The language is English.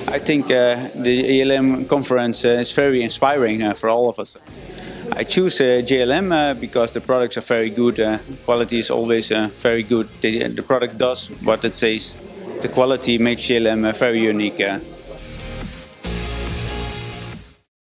I think the JLM conference is very inspiring for all of us. I choose JLM because the products are very good. Quality is always very good. The product does what it says. The quality makes JLM very unique.